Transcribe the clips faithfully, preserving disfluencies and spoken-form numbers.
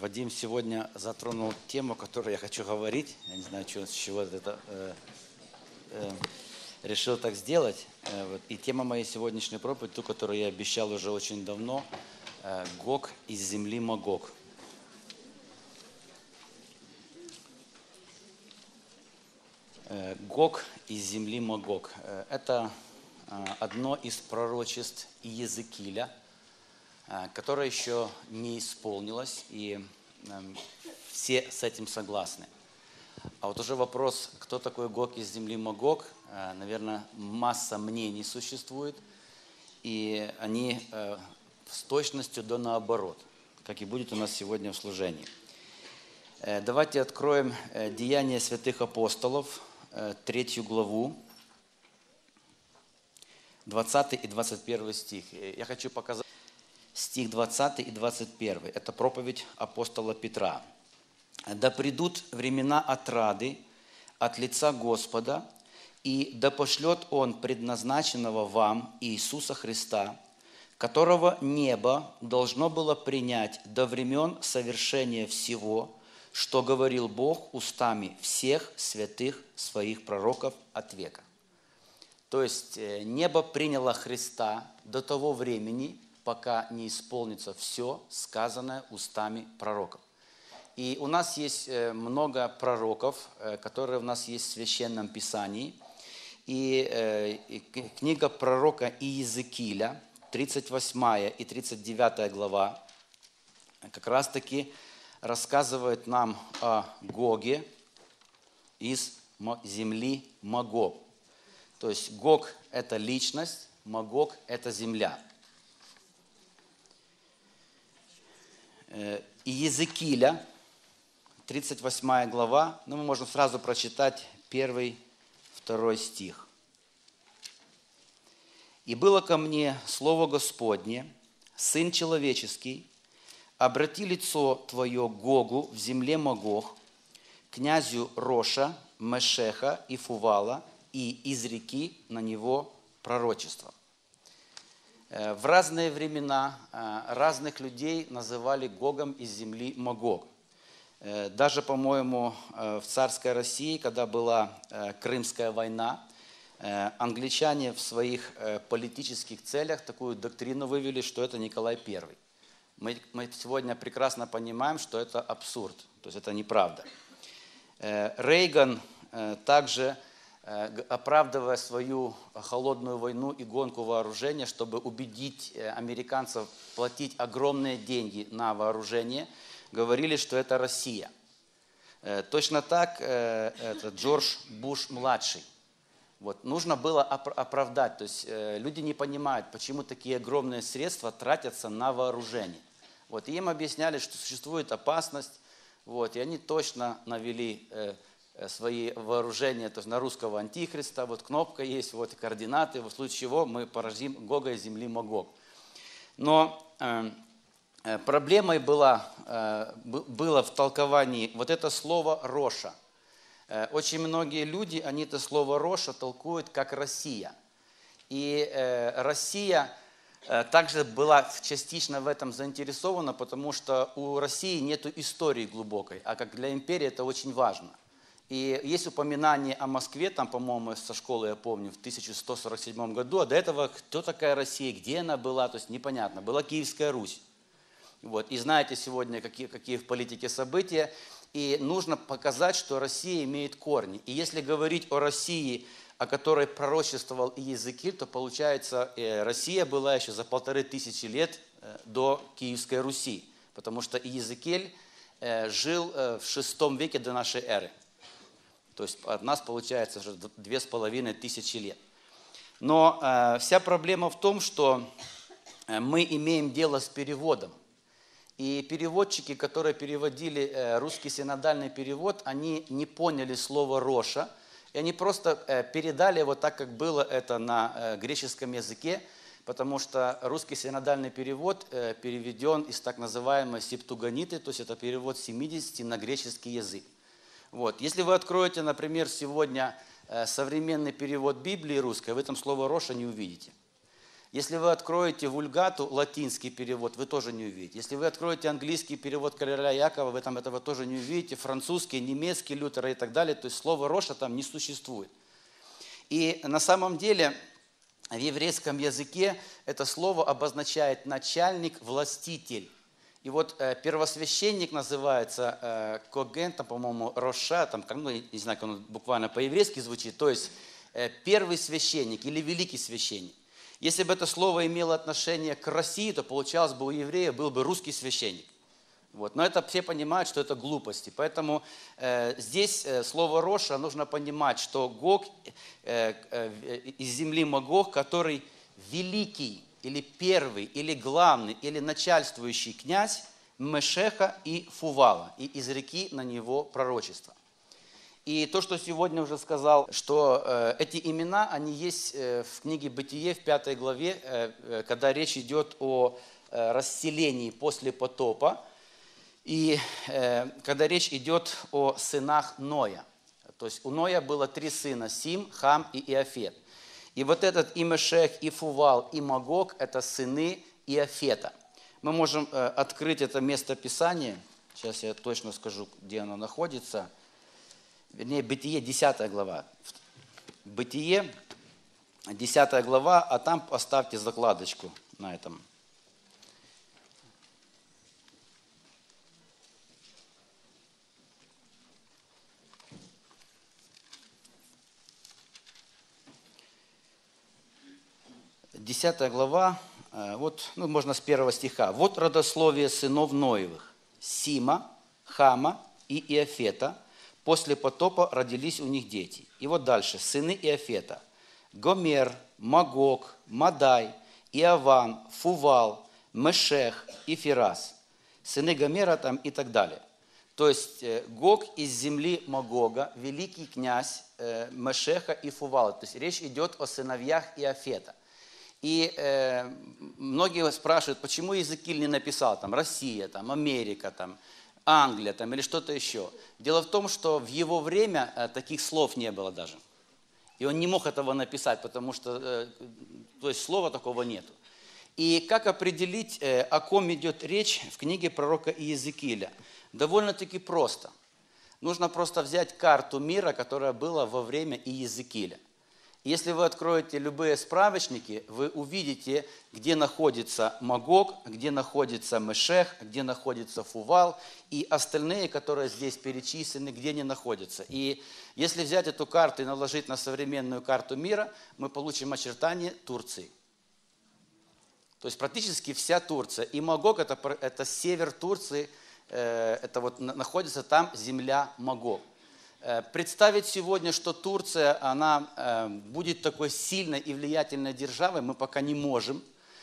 Вадим сегодня затронул тему, о которой я хочу говорить. Я не знаю, с чего это э, э, решил так сделать. Э, вот. И тема моей сегодняшней проповеди, ту, которую я обещал уже очень давно, э, Гог из земли Магог. Э, Гог из земли Магог. Э, это э, одно из пророчеств Иезекииля, которое еще не исполнилось, и э, все с этим согласны. А вот уже вопрос, кто такой Гог из земли Магог, э, наверное, масса мнений существует, и они э, с точностью да наоборот, как и будет у нас сегодня в служении. Э, давайте откроем э, Деяния святых апостолов, э, третью главу, двадцатый и двадцать первый стих. Я хочу показать стих двадцатый и двадцать первый. Это проповедь апостола Петра. «Да придут времена отрады от лица Господа, и да пошлет Он предназначенного вам Иисуса Христа, которого небо должно было принять до времен совершения всего, что говорил Бог устами всех святых своих пророков от века». То есть небо приняло Христа до того времени, пока не исполнится все, сказанное устами пророков. И у нас есть много пророков, которые у нас есть в Священном Писании. И книга пророка Иезекииля, тридцать восьмая и тридцать девятая глава, как раз-таки рассказывает нам о Гоге из земли Магог. То есть Гог – это личность, Магог – это земля. Иезекииля, тридцать восьмая глава, ну, мы можем сразу прочитать первый, второй стих. «И было ко мне слово Господне, Сын человеческий, обрати лицо твое к Гогу в земле Магог, князю Роша, Мешеха и Фувала, и изреки на него пророчество». В разные времена разных людей называли Гогом из земли Магог. Даже, по-моему, в царской России, когда была Крымская война, англичане в своих политических целях такую доктрину вывели, что это Николай Первый. Мы, мы сегодня прекрасно понимаем, что это абсурд, то есть это неправда. Рейган также, оправдывая свою холодную войну и гонку вооружения, чтобы убедить американцев платить огромные деньги на вооружение, говорили, что это Россия. Точно так это Джордж Буш-младший. Вот. Нужно было оправдать. То есть люди не понимают, почему такие огромные средства тратятся на вооружение. Вот. И им объясняли, что существует опасность, вот. И они точно навели свои вооружения, то есть на русского антихриста, вот кнопка есть, вот координаты, в случае чего мы поразим Гога из земли Магог. Но э, проблемой была, э, было в толковании вот это слово «Роша». Э, очень многие люди, они это слово «Роша» толкуют как «Россия». И э, Россия э, также была частично в этом заинтересована, потому что у России нет истории глубокой, а как для империи это очень важно. И есть упоминание о Москве, там, по-моему, со школы, я помню, в тысяча сто сорок седьмом году, а до этого кто такая Россия, где она была, то есть непонятно. Была Киевская Русь. Вот. И знаете сегодня, какие, какие в политике события. И нужно показать, что Россия имеет корни. И если говорить о России, о которой пророчествовал Иезекииль, то получается, Россия была еще за полторы тысячи лет до Киевской Руси. Потому что Иезекииль жил в шестом веке до нашей эры. То есть от нас получается уже две с половиной тысячи лет. Но э, вся проблема в том, что мы имеем дело с переводом. И переводчики, которые переводили э, русский синодальный перевод, они не поняли слово «Роша». И они просто э, передали вот так, как было это на э, греческом языке, потому что русский синодальный перевод э, переведен из так называемой септуагинты, то есть это перевод семидесяти на греческий язык. Вот. Если вы откроете, например, сегодня современный перевод Библии русской, вы там слово «Роша» не увидите. Если вы откроете Вульгату, латинский перевод, вы тоже не увидите. Если вы откроете английский перевод короля Якова, вы там этого тоже не увидите. Французский, немецкий, Лютера и так далее. То есть слово «роша» там не существует. И на самом деле в еврейском языке это слово обозначает начальник, властитель. И вот э, первосвященник называется э, коген, там, по-моему, роша, там, ну, не знаю, как он буквально по-еврейски звучит, то есть э, первый священник или великий священник. Если бы это слово имело отношение к России, то получалось бы у еврея был бы русский священник. Вот. Но это все понимают, что это глупости. Поэтому э, здесь э, слово роша нужно понимать, что Гог э, э, из земли Магог, который великий, или первый, или главный, или начальствующий князь Мешеха и Фувала, и изреки на него пророчество. И то, что сегодня уже сказал, что э, эти имена, они есть э, в книге Бытие в пятой главе, э, э, когда речь идет о э, расселении после потопа, и э, когда речь идет о сынах Ноя. То есть у Ноя было три сына, Сим, Хам и Иафет. И вот этот и Мешех, и Фувал, и Магог – это сыны Иафета. Мы можем э, открыть это место Писания. Сейчас я точно скажу, где оно находится. Вернее, Бытие, десятая глава. Бытие, десятая глава, а там поставьте закладочку на этом. Десятая глава, вот, ну, можно с первого стиха. «Вот родословие сынов Ноевых, Сима, Хама и Иафета. После потопа родились у них дети». И вот дальше. Сыны Иафета. Гомер, Магог, Мадай, Иаван, Фувал, Мешех и Фирас. Сыны Гомера там и так далее. То есть Гог из земли Магога, великий князь Мешеха и Фувала. То есть речь идет о сыновьях Иафета. И э, многие спрашивают, почему Иезекииль не написал там Россия, там, Америка, там, Англия там, или что-то еще. Дело в том, что в его время э, таких слов не было даже. И он не мог этого написать, потому что э, то есть слова такого нету. И как определить, э, о ком идет речь в книге пророка Иезекииля? Довольно-таки просто. Нужно просто взять карту мира, которая была во время Иезекииля. Если вы откроете любые справочники, вы увидите, где находится Магог, где находится Мешех, где находится Фувал и остальные, которые здесь перечислены, где они находятся. И если взять эту карту и наложить на современную карту мира, мы получим очертания Турции. То есть практически вся Турция. И Магог это, это север Турции, это вот находится там земля Магог. Представить сегодня, что Турция она будет такой сильной и влиятельной державой, мы пока не можем.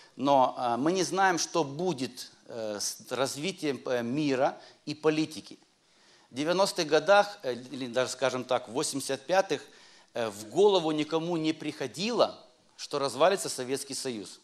Но мы не знаем, что будет с развитием мира и политики. В девяностых годах, или даже, скажем так, в восемьдесят пятых, в голову никому не приходило, что развалится Советский Союз.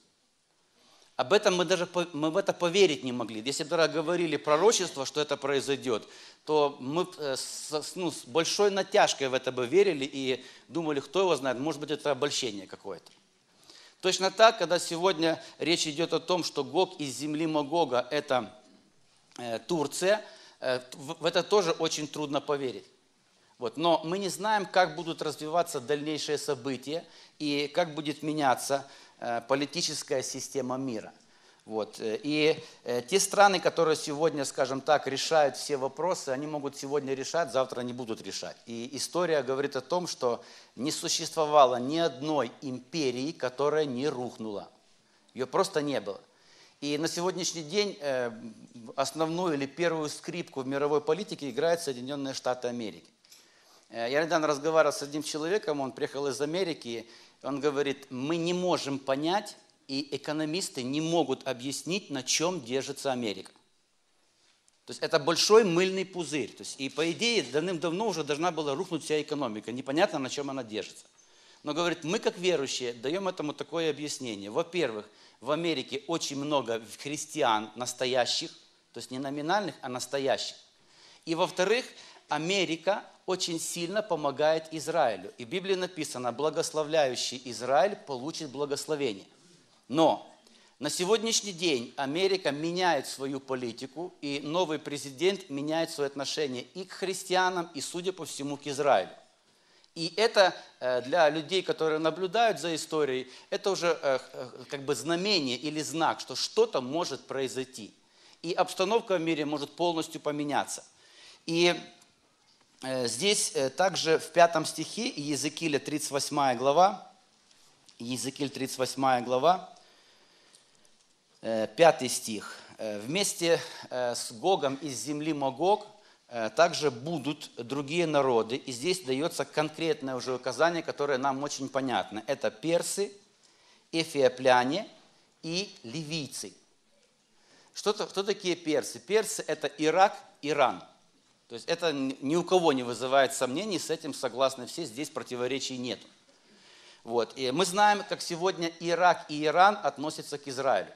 Об этом мы даже мы в это поверить не могли. Если бы тогда говорили пророчество, что это произойдет, то мы с, ну, с большой натяжкой в это бы верили и думали, кто его знает, может быть, это обольщение какое-то. Точно так, когда сегодня речь идет о том, что Гог из земли Магога – это э, Турция, э, в, в это тоже очень трудно поверить. Вот. Но мы не знаем, как будут развиваться дальнейшие события и как будет меняться политическая система мира. Вот. И те страны, которые сегодня, скажем так, решают все вопросы, они могут сегодня решать, завтра не будут решать. И история говорит о том, что не существовало ни одной империи, которая не рухнула. Ее просто не было. И на сегодняшний день основную или первую скрипку в мировой политике играют Соединенные Штаты Америки. Я недавно разговаривал с одним человеком, он приехал из Америки, он говорит, мы не можем понять, и экономисты не могут объяснить, на чем держится Америка. То есть это большой мыльный пузырь. То есть, и по идее давным-давно уже должна была рухнуть вся экономика. Непонятно, на чем она держится. Но говорит, мы как верующие даем этому такое объяснение. Во-первых, в Америке очень много христиан настоящих, то есть не номинальных, а настоящих. И во-вторых, Америка очень сильно помогает Израилю. И в Библии написано, благословляющий Израиль получит благословение. Но на сегодняшний день Америка меняет свою политику, и новый президент меняет свои отношения и к христианам, и, судя по всему, к Израилю. И это для людей, которые наблюдают за историей, это уже как бы знамение или знак, что что-то может произойти. И обстановка в мире может полностью поменяться. И здесь также в пятом стихе Иезекииля тридцать восьмая глава, Иезекииль тридцать восьмая глава, пятый стих. «Вместе с Гогом из земли Магог также будут другие народы». И здесь дается конкретное уже указание, которое нам очень понятно. Это персы, эфиопляне и ливийцы. Что, кто такие персы? Персы – это Ирак, Иран. То есть это ни у кого не вызывает сомнений, с этим согласны все, здесь противоречий нет. Вот. И мы знаем, как сегодня Ирак и Иран относятся к Израилю.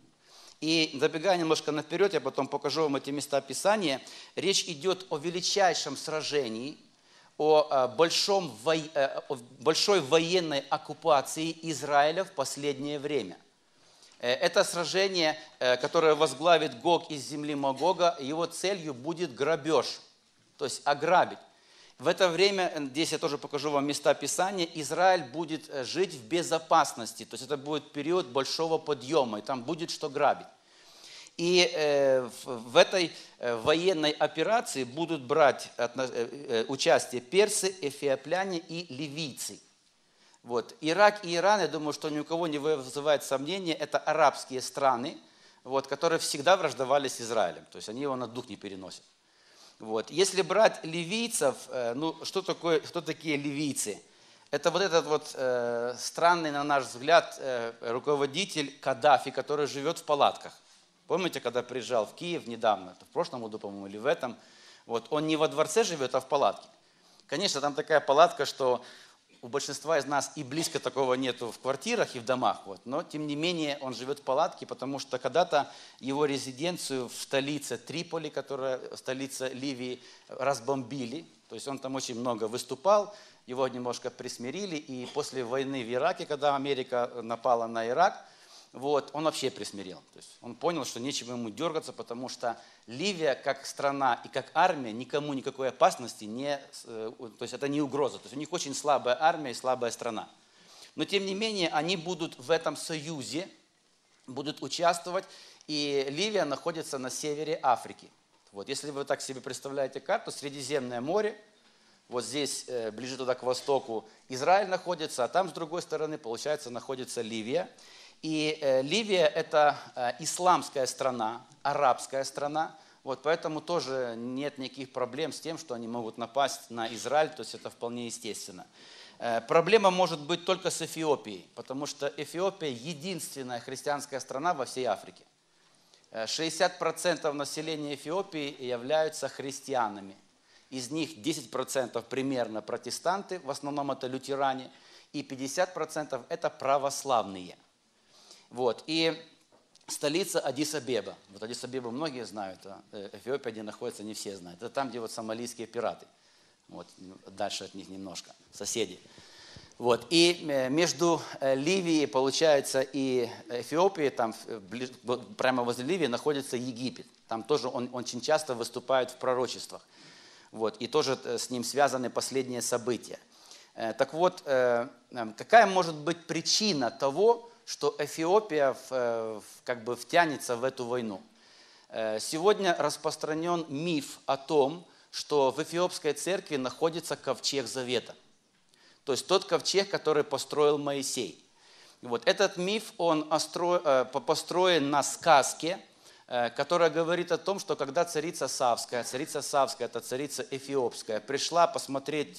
И забегая немножко наперед, я потом покажу вам эти места Писания. Речь идет о величайшем сражении, о, большом, о большой военной оккупации Израиля в последнее время. Это сражение, которое возглавит Гог из земли Магога, его целью будет грабеж, то есть ограбить. В это время, здесь я тоже покажу вам места Писания, Израиль будет жить в безопасности, то есть это будет период большого подъема, и там будет что грабить. И э, в этой военной операции будут брать участие персы, эфиопляне и ливийцы. Вот. Ирак и Иран, я думаю, что ни у кого не вызывает сомнения, это арабские страны, вот, которые всегда враждовали с Израилем, то есть они его на дух не переносят. Вот. Если брать ливийцев, ну что такое, кто такие ливийцы? Это вот этот вот э, странный, на наш взгляд, э, руководитель Каддафи, который живет в палатках. Помните, когда приезжал в Киев недавно, в прошлом году, по-моему, или в этом, вот, он не во дворце живет, а в палатке. Конечно, там такая палатка, что у большинства из нас и близко такого нету в квартирах и в домах, вот, но тем не менее он живет в палатке, потому что когда-то его резиденцию в столице Триполи, которая столица Ливии, разбомбили, то есть он там очень много выступал, его немножко присмирили, и после войны в Ираке, когда Америка напала на Ирак, вот, он вообще присмирел. То есть он понял, что нечего ему дергаться, потому что Ливия как страна и как армия никому никакой опасности не... То есть это не угроза. То есть у них очень слабая армия и слабая страна. Но тем не менее они будут в этом союзе, будут участвовать. И Ливия находится на севере Африки. Вот, если вы так себе представляете карту, Средиземное море, вот здесь, ближе туда к востоку, Израиль находится, а там с другой стороны, получается, находится Ливия. И э, Ливия – это э, исламская страна, арабская страна, вот, поэтому тоже нет никаких проблем с тем, что они могут напасть на Израиль, то есть это вполне естественно. Э, проблема может быть только с Эфиопией, потому что Эфиопия – единственная христианская страна во всей Африке. шестьдесят процентов населения Эфиопии являются христианами. Из них десять процентов примерно протестанты, в основном это лютеране, и пятьдесят процентов это православные. Вот. И столица Аддис-Абеба. Вот Аддис-Абебу многие знают, а Эфиопия, где находится, не все знают. Это там, где вот сомалийские пираты. Вот. Дальше от них немножко, соседи. Вот. И между Ливией, получается, и Эфиопией, там, прямо возле Ливии, находится Египет. Там тоже он очень часто выступает в пророчествах. Вот. И тоже с ним связаны последние события. Так вот, какая может быть причина того, что Эфиопия как бы втянется в эту войну? Сегодня распространен миф о том, что в Эфиопской церкви находится ковчег Завета. То есть тот ковчег, который построил Моисей. Вот этот миф, он построен на сказке, которая говорит о том, что когда царица Савская, царица Савская, это царица Эфиопская, пришла посмотреть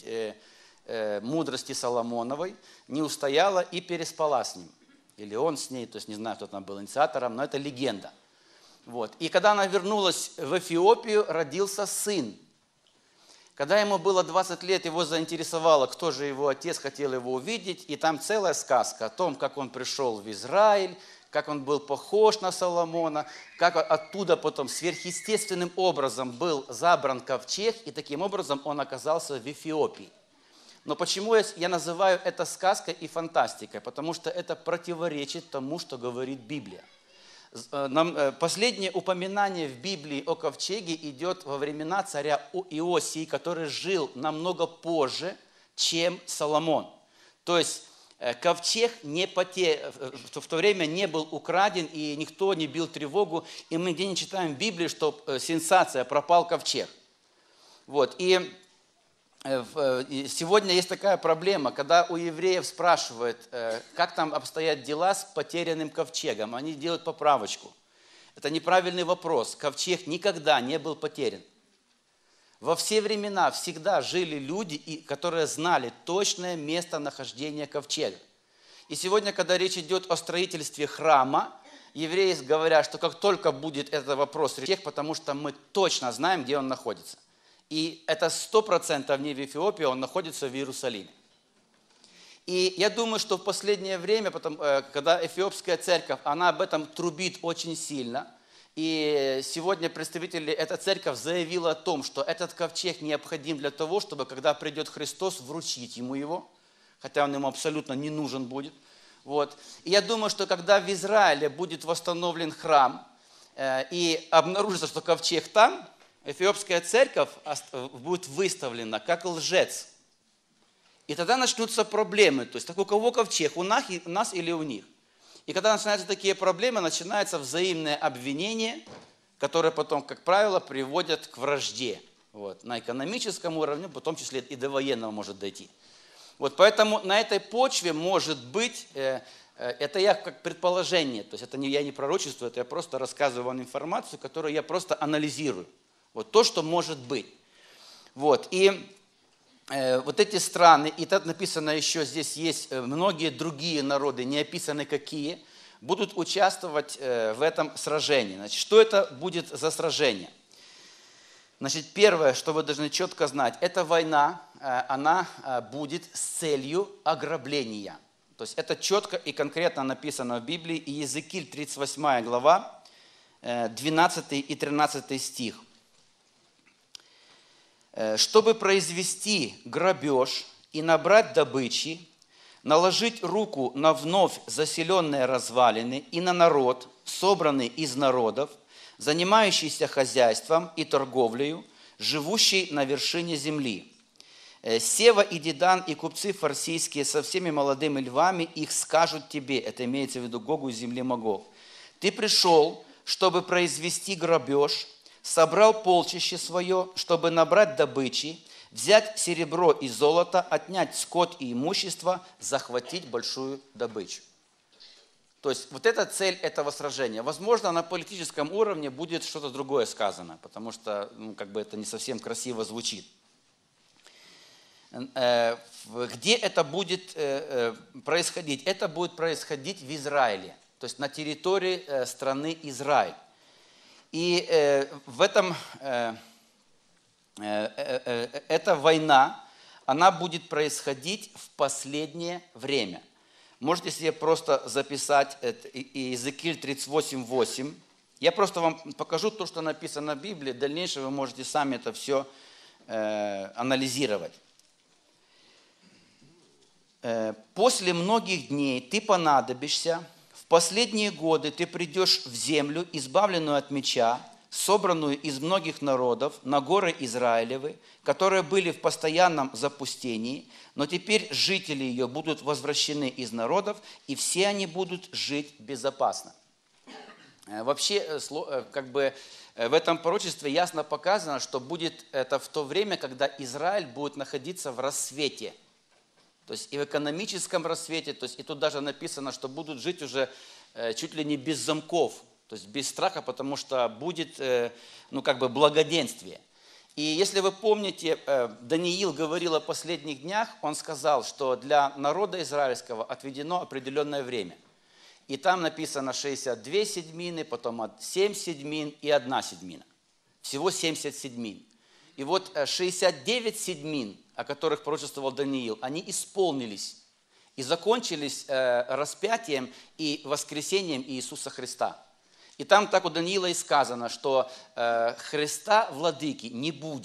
мудрости Соломоновой, не устояла и переспала с ним. Или он с ней, то есть не знаю, кто там был инициатором, но это легенда. Вот. И когда она вернулась в Эфиопию, родился сын. Когда ему было двадцать лет, его заинтересовало, кто же его отец, хотел его увидеть. И там целая сказка о том, как он пришел в Израиль, как он был похож на Соломона, как оттуда потом сверхъестественным образом был забран ковчег, и таким образом он оказался в Эфиопии. Но почему я называю это сказкой и фантастикой? Потому что это противоречит тому, что говорит Библия. Нам, последнее упоминание в Библии о ковчеге идет во времена царя Иосии, который жил намного позже, чем Соломон. То есть ковчег не поте... в то время не был украден, и никто не бил тревогу. И мы нигде не читаем в Библии, что сенсация, пропал ковчег. Вот. И сегодня есть такая проблема, когда у евреев спрашивают, как там обстоят дела с потерянным ковчегом, они делают поправочку. Это неправильный вопрос. Ковчег никогда не был потерян. Во все времена всегда жили люди, которые знали точное местонахождение ковчега. И сегодня, когда речь идет о строительстве храма, евреи говорят, что как только будет этот вопрос решен, потому что мы точно знаем, где он находится. И это сто процентов не в Эфиопии, он находится в Иерусалиме. И я думаю, что в последнее время, когда эфиопская церковь, она об этом трубит очень сильно, и сегодня представители этой церкви заявила о том, что этот ковчег необходим для того, чтобы, когда придет Христос, вручить ему его, хотя он ему абсолютно не нужен будет. Вот. И я думаю, что когда в Израиле будет восстановлен храм, и обнаружится, что ковчег там, эфиопская церковь будет выставлена как лжец. И тогда начнутся проблемы. То есть, так у кого ковчег, у нас, у нас или у них? И когда начинаются такие проблемы, начинается взаимное обвинение, которое потом, как правило, приводит к вражде. Вот. На экономическом уровне, в том числе и до военного может дойти. Вот. Поэтому на этой почве может быть, э, э, это я как предположение, то есть это не, я не пророчествую, это я просто рассказываю вам информацию, которую я просто анализирую. Вот то, что может быть. Вот. И э, вот эти страны, и тут написано еще, здесь есть многие другие народы, не описаны какие, будут участвовать э, в этом сражении. Значит, что это будет за сражение? Значит, первое, что вы должны четко знать, эта война, э, она э, будет с целью ограбления. То есть это четко и конкретно написано в Библии. И Иезекииль, тридцать восьмая глава, э, двенадцатый и тринадцатый стих. Чтобы произвести грабеж и набрать добычи, наложить руку на вновь заселенные развалины и на народ, собранный из народов, занимающийся хозяйством и торговлею, живущий на вершине земли. Сева и Дедан и купцы фарсийские со всеми молодыми львами их скажут тебе, это имеется в виду Гогу из земли Магог. Ты пришел, чтобы произвести грабеж, собрал полчище свое, чтобы набрать добычи, взять серебро и золото, отнять скот и имущество, захватить большую добычу. То есть вот эта цель этого сражения. Возможно, на политическом уровне будет что-то другое сказано, потому что ну, как бы это не совсем красиво звучит. Где это будет происходить? Это будет происходить в Израиле, то есть на территории страны Израиль. И э, в этом, э, э, э, эта война, она будет происходить в последнее время. Можете себе просто записать Иезекииль тридцать восемь восемь. Я просто вам покажу то, что написано в Библии. В дальнейшем вы можете сами это все э, анализировать. Э, «После многих дней ты понадобишься. В последние годы ты придешь в землю, избавленную от меча, собранную из многих народов, на горы Израилевы, которые были в постоянном запустении, но теперь жители ее будут возвращены из народов, и все они будут жить безопасно». Вообще, как бы в этом пророчестве ясно показано, что будет это в то время, когда Израиль будет находиться в рассвете. То есть и в экономическом рассвете, то есть и тут даже написано, что будут жить уже э, чуть ли не без замков, то есть без страха, потому что будет э, ну, как бы благоденствие. И если вы помните, э, Даниил говорил о последних днях, он сказал, что для народа израильского отведено определенное время. И там написано шестьдесят две седьмины, потом семь седьмин и одна седьмина. Всего семьдесят седьмин. И вот шестьдесят девять седьмин, о которых пророчествовал Даниил, они исполнились и закончились э, распятием и воскресением Иисуса Христа. И там так у Даниила и сказано, что э, Христа, владыки, не будет.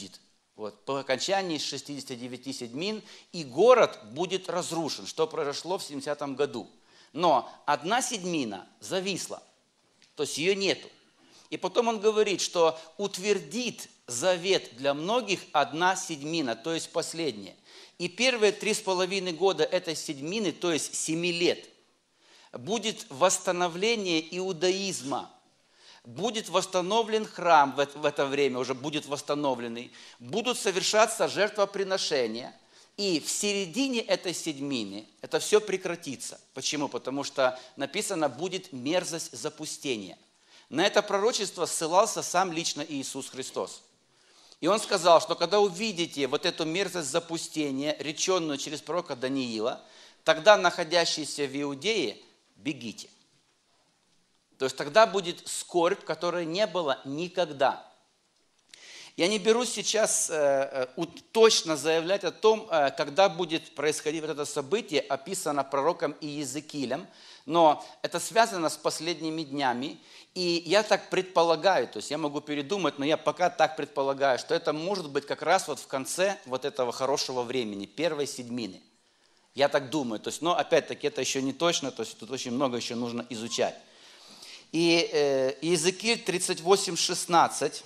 Вот, по окончании шестидесяти девяти седьмин, и город будет разрушен, что произошло в семидесятом году. Но одна седьмина зависла, то есть ее нету. И потом он говорит, что утвердит завет для многих одна седьмина, то есть последняя. И первые три с половиной года этой седьмины, то есть семи лет, будет восстановление иудаизма. Будет восстановлен храм в это время, уже будет восстановленный. Будут совершаться жертвоприношения. И в середине этой седьмины это все прекратится. Почему? Потому что написано, будет мерзость запустения. На это пророчество ссылался сам лично Иисус Христос. И Он сказал, что когда увидите вот эту мерзость запустения, реченную через пророка Даниила, тогда, находящиеся в Иудее, бегите. То есть тогда будет скорбь, которой не было никогда. Я не берусь сейчас э, э, точно заявлять о том, э, когда будет происходить вот это событие, описано пророком Иезекиилем, но это связано с последними днями. И я так предполагаю, то есть я могу передумать, но я пока так предполагаю, что это может быть как раз вот в конце вот этого хорошего времени, первой седьмины. Я так думаю, то есть, но опять-таки это еще не точно, то есть тут очень много еще нужно изучать. И э, Иезекииль тридцать восемь шестнадцать,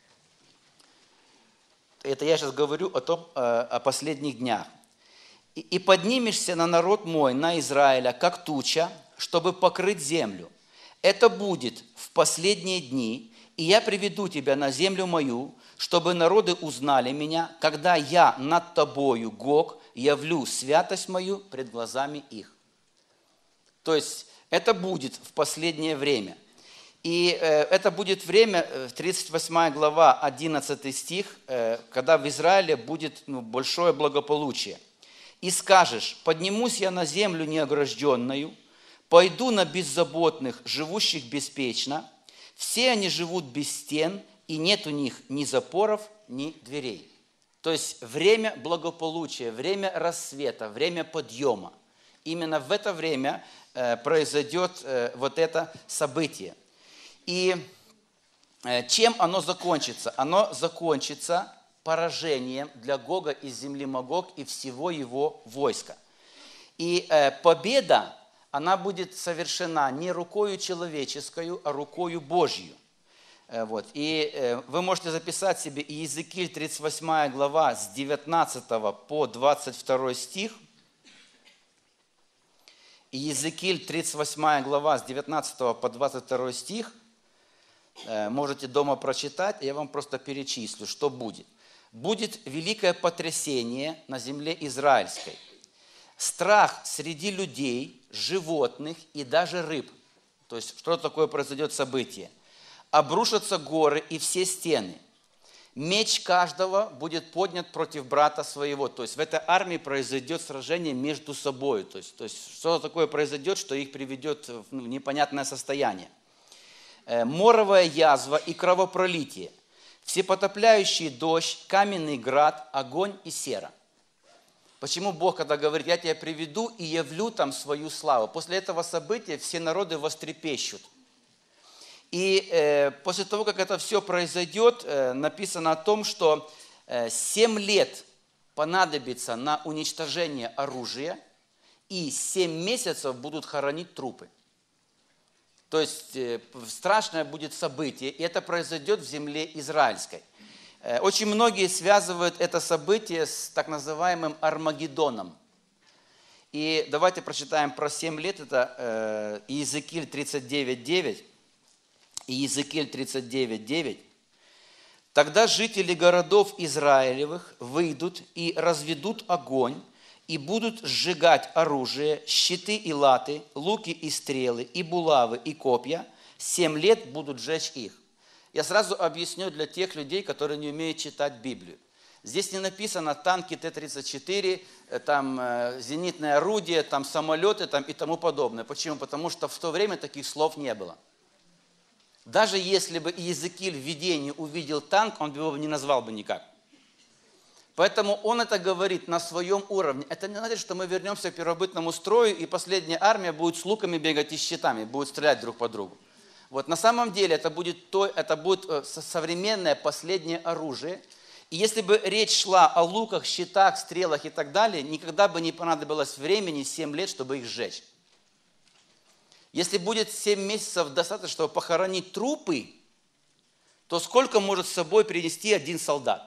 это я сейчас говорю о, том, э, о последних днях. И, «И поднимешься на народ мой, на Израиля, как туча, чтобы покрыть землю. Это будет в последние дни, и я приведу тебя на землю мою, чтобы народы узнали меня, когда я над тобою, Гог, явлю святость мою пред глазами их». То есть это будет в последнее время. И э, это будет время, тридцать восьмая глава, одиннадцатый стих, э, когда в Израиле будет ну, большое благополучие. «И скажешь, поднимусь я на землю неогражденную, пойду на беззаботных, живущих беспечно. Все они живут без стен, и нет у них ни запоров, ни дверей». То есть время благополучия, время рассвета, время подъема. Именно в это время э, произойдет э, вот это событие. И э, чем оно закончится? Оно закончится поражением для Гога из земли Магог и всего его войска. И э, победа, она будет совершена не рукою человеческую, а рукою Божью. Э, вот. И э, вы можете записать себе Иезекииль тридцать восьмая глава с девятнадцатого по двадцать второй стих. Иезекииль тридцать восьмая глава с девятнадцатого по двадцать второй стих. Э, можете дома прочитать, я вам просто перечислю, что будет. Будет великое потрясение на земле израильской. Страх среди людей, животных и даже рыб. То есть, что такое произойдет событие? Обрушатся горы и все стены. Меч каждого будет поднят против брата своего. То есть, в этой армии произойдет сражение между собой. То есть, то есть что такое произойдет, что их приведет в ну, непонятное состояние. Моровая язва и кровопролитие. Всепотопляющий дождь, каменный град, огонь и сера. Почему Бог, когда говорит, я тебя приведу и явлю там свою славу? После этого события все народы вострепещут. И э, после того, как это все произойдет, э, написано о том, что э, семь лет понадобится на уничтожение оружия, и семь месяцев будут хоронить трупы. То есть э, страшное будет событие, и это произойдет в земле израильской. Э, очень многие связывают это событие с так называемым Армагеддоном. И давайте прочитаем про семь лет, это э, Иезекииль тридцать девять девять. Иезекииль тридцать девять девять. «Тогда жители городов Израилевых выйдут и разведут огонь, и будут сжигать оружие, щиты и латы, луки и стрелы, и булавы, и копья. Семь лет будут сжечь их». Я сразу объясню для тех людей, которые не умеют читать Библию. Здесь не написано танки Т тридцать четыре, там э, зенитные орудия, там самолеты там, и тому подобное. Почему? Потому что в то время таких слов не было. Даже если бы Иезекииль в видении увидел танк, он бы его не назвал бы никак. Поэтому он это говорит на своем уровне. Это не значит, что мы вернемся к первобытному строю, и последняя армия будет с луками бегать и щитами, будет стрелять друг по другу. Вот на самом деле это будет, то, это будет современное последнее оружие. И если бы речь шла о луках, щитах, стрелах и так далее, никогда бы не понадобилось времени семь лет, чтобы их сжечь. Если будет семь месяцев достаточно, чтобы похоронить трупы, то сколько может с собой принести один солдат?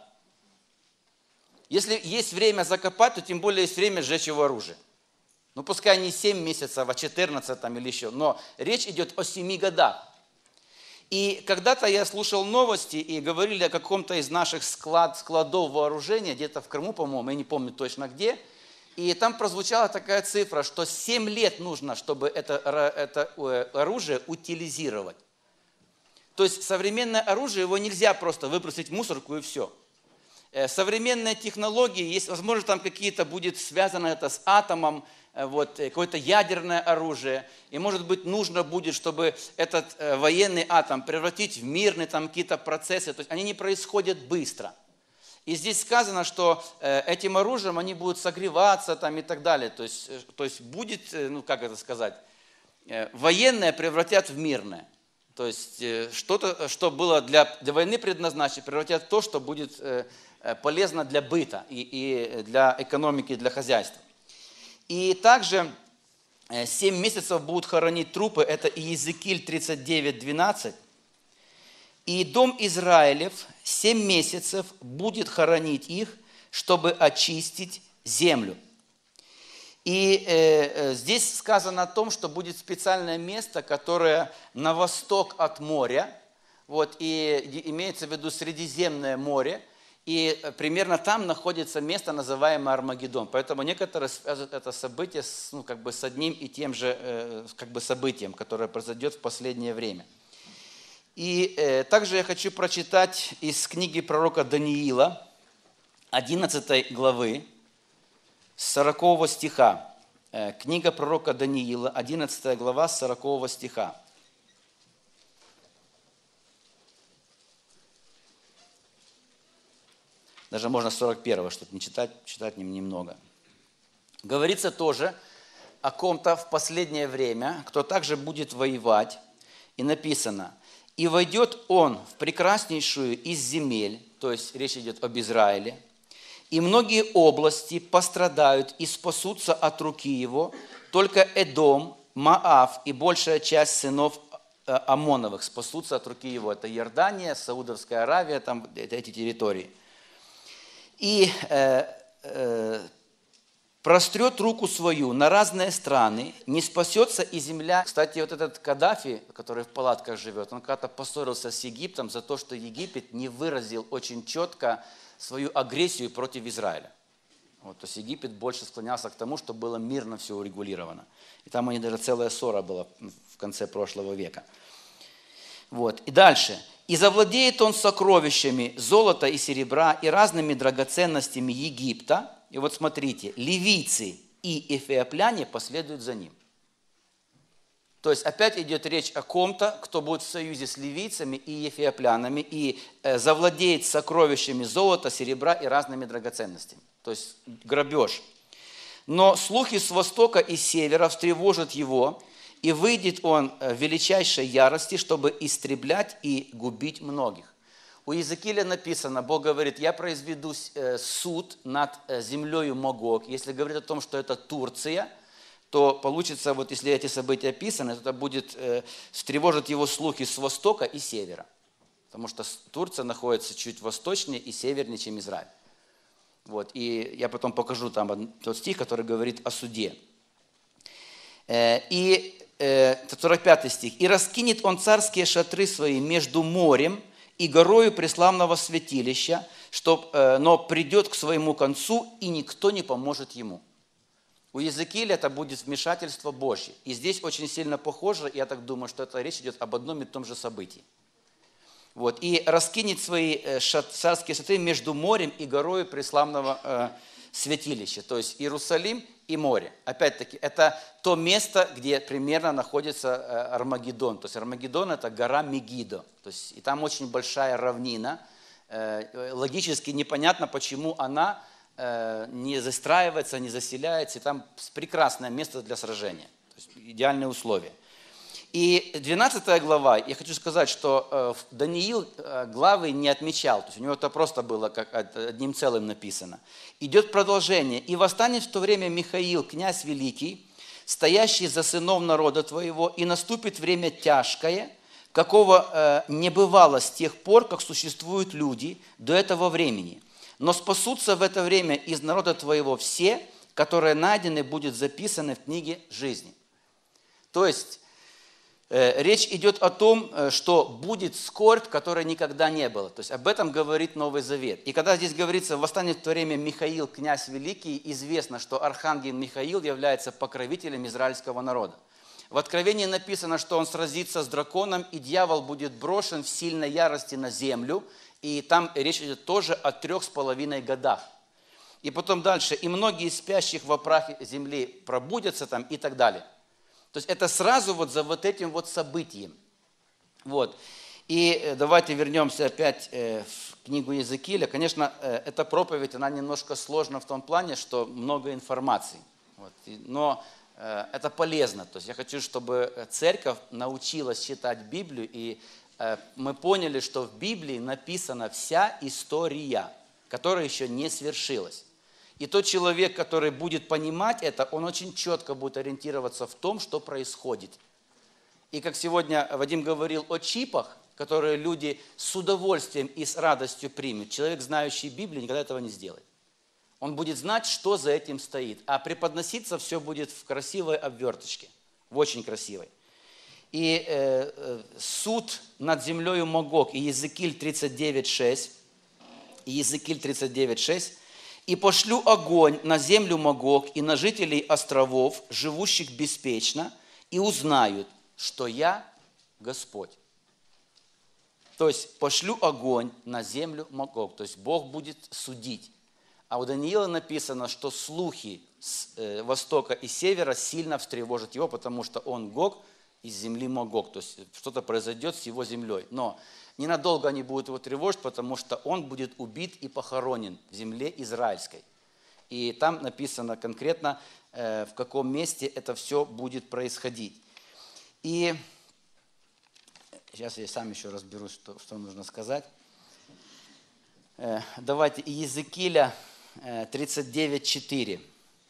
Если есть время закопать, то тем более есть время сжечь его оружие. Ну, пускай не семь месяцев, а четырнадцать там или еще, но речь идет о семи годах. И когда-то я слушал новости, и говорили о каком-то из наших склад, складов вооружения, где-то в Крыму, по-моему, я не помню точно где, и там прозвучала такая цифра, что семь лет нужно, чтобы это, это оружие утилизировать. То есть современное оружие, его нельзя просто выбросить в мусорку и все. Современные технологии, есть, возможно, там какие-то будет связано это с атомом, вот, какое-то ядерное оружие, и, может быть, нужно будет, чтобы этот э, военный атом превратить в мирные там какие-то процессы, то есть они не происходят быстро. И здесь сказано, что э, этим оружием они будут согреваться там, и так далее, то есть, э, то есть будет, э, ну как это сказать, э, военное превратят в мирное. То есть э, что-то, что было для, для войны предназначено, превратят в то, что будет э, полезно для быта и, и для экономики, для хозяйства. И также семь месяцев будут хоронить трупы, это Иезекииль тридцать девять двенадцать. И дом Израилев семь месяцев будет хоронить их, чтобы очистить землю. И э, здесь сказано о том, что будет специальное место, которое на восток от моря, вот, и имеется в виду Средиземное море, и примерно там находится место, называемое Армагеддон. Поэтому некоторые связывают это событие с, ну, как бы с одним и тем же э, как бы событием, которое произойдет в последнее время. И э, также я хочу прочитать из книги пророка Даниила, одиннадцатой главы, с сорокового стиха. Э, книга пророка Даниила, одиннадцатая глава, с сорокового стиха. Даже можно с сорок первого, чтобы не читать, читать немного. Говорится тоже о ком-то в последнее время, кто также будет воевать. И написано, «И войдет он в прекраснейшую из земель», то есть речь идет об Израиле, «и многие области пострадают и спасутся от руки его, только Эдом, Моав и большая часть сынов Амоновых спасутся от руки его». Это Иордания, Саудовская Аравия, там эти территории. И э, э, прострет руку свою на разные страны, не спасется и земля. Кстати, вот этот Каддафи, который в палатках живет, он когда-то поссорился с Египтом за то, что Египет не выразил очень четко свою агрессию против Израиля. Вот, то есть Египет больше склонялся к тому, что было мирно все урегулировано. И там у них даже целая ссора была в конце прошлого века. Вот. И дальше. «И завладеет он сокровищами золота и серебра и разными драгоценностями Египта». И вот смотрите, ливийцы и эфиопляне последуют за ним. То есть опять идет речь о ком-то, кто будет в союзе с ливийцами и эфиоплянами и завладеет сокровищами золота, серебра и разными драгоценностями. То есть грабеж. «Но слухи с востока и севера встревожат его, и выйдет он в величайшей ярости, чтобы истреблять и губить многих». У Иезекииля написано, Бог говорит, я произведу суд над землею Магог. Если говорить о том, что это Турция, то получится, вот если эти события описаны, то это будет встревожить его слухи с востока и севера. Потому что Турция находится чуть восточнее и севернее, чем Израиль. Вот, и я потом покажу там тот стих, который говорит о суде. И сорок пятый стих. «И раскинет он царские шатры свои между морем и горою преславного святилища, чтоб, но придет к своему концу, и никто не поможет ему». У Иезекииля это будет вмешательство Божье. И здесь очень сильно похоже, я так думаю, что это речь идет об одном и том же событии. Вот. «И раскинет свои царские шатры между морем и горою преславного святилища». То есть Иерусалим и море. Опять-таки, это то место, где примерно находится Армагеддон. То есть Армагеддон – это гора Мегидо. То есть, и там очень большая равнина. Логически непонятно, почему она не застраивается, не заселяется. И там прекрасное место для сражения. То есть идеальные условия. И двенадцатая глава, я хочу сказать, что Даниил главы не отмечал, то есть у него это просто было как одним целым написано. Идет продолжение. «И восстанет в то время Михаил, князь великий, стоящий за сынов народа твоего, и наступит время тяжкое, какого не бывало с тех пор, как существуют люди до этого времени. Но спасутся в это время из народа твоего все, которые найдены, будут записаны в книге жизни». То есть речь идет о том, что будет скорбь, которой никогда не было. То есть об этом говорит Новый Завет. И когда здесь говорится, восстанет в то время Михаил, князь великий, известно, что архангел Михаил является покровителем израильского народа. В Откровении написано, что он сразится с драконом, и дьявол будет брошен в сильной ярости на землю. И там речь идет тоже о трех с половиной годах. И потом дальше, и многие из спящих в прахе земли пробудятся там и так далее. То есть это сразу вот за вот этим вот событием. Вот. И давайте вернемся опять в книгу Иезекииля. Конечно, эта проповедь, она немножко сложна в том плане, что много информации. Вот. Но это полезно. То есть я хочу, чтобы церковь научилась читать Библию, и мы поняли, что в Библии написана вся история, которая еще не свершилась. И тот человек, который будет понимать это, он очень четко будет ориентироваться в том, что происходит. И как сегодня Вадим говорил о чипах, которые люди с удовольствием и с радостью примут, человек, знающий Библию, никогда этого не сделает. Он будет знать, что за этим стоит. А преподноситься все будет в красивой обверточке, в очень красивой. И э, э, суд над землею Магог, и Иезекииль тридцать девять шесть, и Иезекииль тридцать девять шесть, «И пошлю огонь на землю Магог и на жителей островов, живущих беспечно, и узнают, что я Господь». То есть пошлю огонь на землю Магог, то есть Бог будет судить. А у Даниила написано, что слухи с востока и севера сильно встревожат его, потому что он Гог из земли Магог, то есть что-то произойдет с его землей. Но ненадолго они будут его тревожить, потому что он будет убит и похоронен в земле израильской. И там написано конкретно, в каком месте это все будет происходить. И сейчас я сам еще разберусь, что, что нужно сказать. Давайте Иезекииля тридцать девять четыре.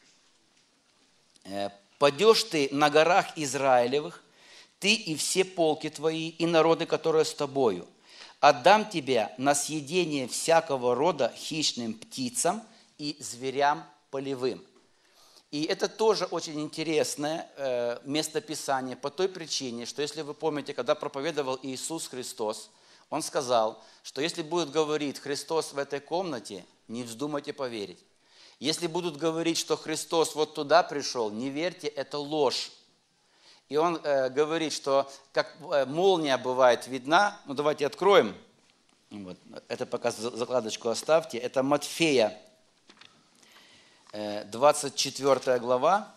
«Падешь ты на горах Израилевых, ты и все полки твои, и народы, которые с тобою. Отдам тебя на съедение всякого рода хищным птицам и зверям полевым». И это тоже очень интересное местописание по той причине, что если вы помните, когда проповедовал Иисус Христос, Он сказал, что если будет говорить Христос в этой комнате, не вздумайте поверить. Если будут говорить, что Христос вот туда пришел, не верьте, это ложь. И он э, говорит, что как молния бывает видна, ну давайте откроем, вот, это пока закладочку оставьте, это Матфея, э, двадцать четвёртая глава,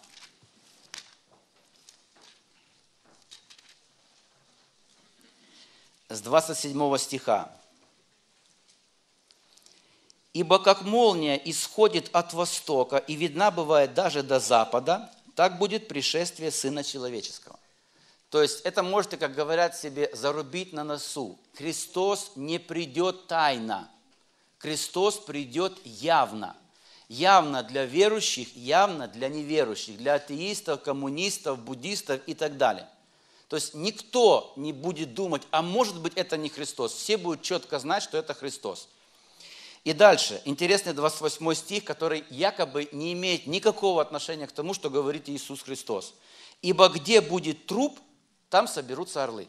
с двадцать седьмого стиха. «Ибо как молния исходит от востока и видна бывает даже до запада, так будет пришествие Сына Человеческого». То есть это можете, как говорят себе, зарубить на носу. Христос не придет тайно. Христос придет явно. Явно для верующих, явно для неверующих, для атеистов, коммунистов, буддистов и так далее. То есть никто не будет думать, а может быть это не Христос. Все будут четко знать, что это Христос. И дальше, интересный двадцать восьмой стих, который якобы не имеет никакого отношения к тому, что говорит Иисус Христос. «Ибо где будет труп, там соберутся орлы».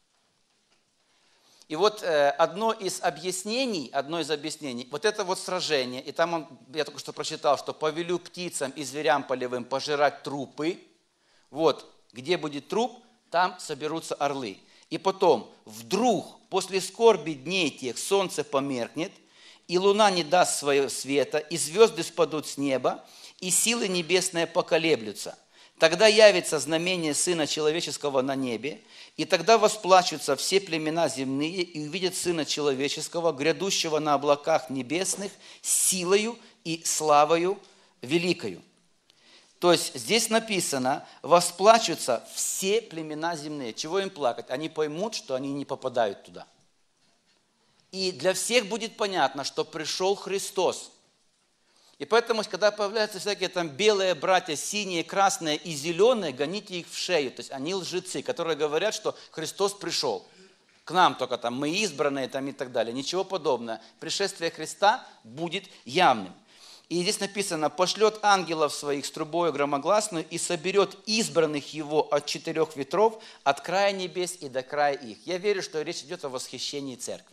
И вот э, одно из объяснений, одно из объяснений, вот это вот сражение, и там он, я только что прочитал, что «повелю птицам и зверям полевым пожирать трупы». Вот, где будет труп, там соберутся орлы. И потом, вдруг, после скорби дней тех, солнце померкнет, и луна не даст своего света, и звезды спадут с неба, и силы небесные поколеблются. Тогда явится знамение Сына Человеческого на небе, и тогда восплачутся все племена земные, и увидят Сына Человеческого, грядущего на облаках небесных, силою и славою великою. То есть здесь написано, восплачутся все племена земные. Чего им плакать? Они поймут, что они не попадают туда. И для всех будет понятно, что пришел Христос. И поэтому, когда появляются всякие там белые братья, синие, красные и зеленые, гоните их в шею. То есть они лжецы, которые говорят, что Христос пришел. К нам только там, мы избранные там и так далее. Ничего подобного. Пришествие Христа будет явным. И здесь написано, пошлет ангелов своих с трубою громогласную и соберет избранных его от четырех ветров, от края небес и до края их. Я верю, что речь идет о восхищении церкви.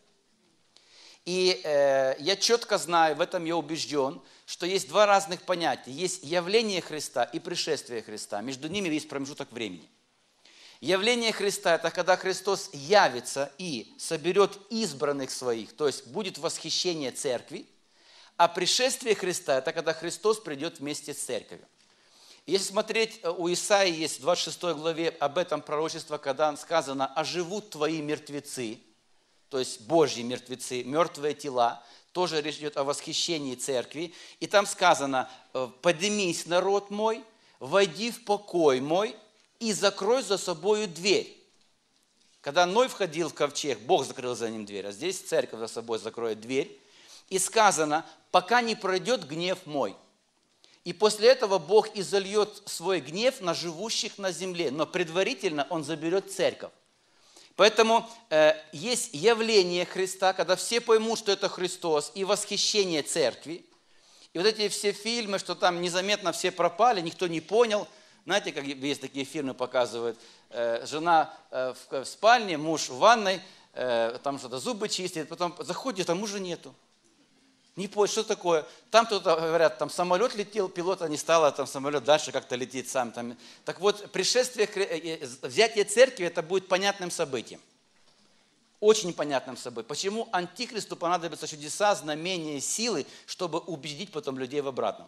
И э, я четко знаю, в этом я убежден, что есть два разных понятия. Есть явление Христа и пришествие Христа. Между ними есть промежуток времени. Явление Христа – это когда Христос явится и соберет избранных своих, то есть будет восхищение церкви. А пришествие Христа – это когда Христос придет вместе с церковью. Если смотреть, у Исаии есть в двадцать шестой главе об этом пророчество, когда сказано «оживут твои мертвецы», то есть Божьи мертвецы, мертвые тела, тоже речь идет о восхищении церкви. И там сказано «поднимись, народ мой, войди в покой мой и закрой за собою дверь». Когда Ной входил в ковчег, Бог закрыл за ним дверь, а здесь церковь за собой закроет дверь. И сказано «пока не пройдет гнев мой». И после этого Бог изольет свой гнев на живущих на земле, но предварительно Он заберет церковь. Поэтому э, есть явление Христа, когда все поймут, что это Христос, и восхищение церкви. И вот эти все фильмы, что там незаметно все пропали, никто не понял. Знаете, как есть такие фильмы показывают, э, жена э, в, в спальне, муж в ванной, э, там что-то зубы чистит, потом заходит, а мужа нету. Не понял, что такое. Там кто-то, говорят, там самолет летел, пилота не стало, там самолет дальше как-то летит сам. Там. Так вот, пришествие, взятие церкви, это будет понятным событием. Очень понятным событием. Почему антихристу понадобятся чудеса, знамения, силы, чтобы убедить потом людей в обратном.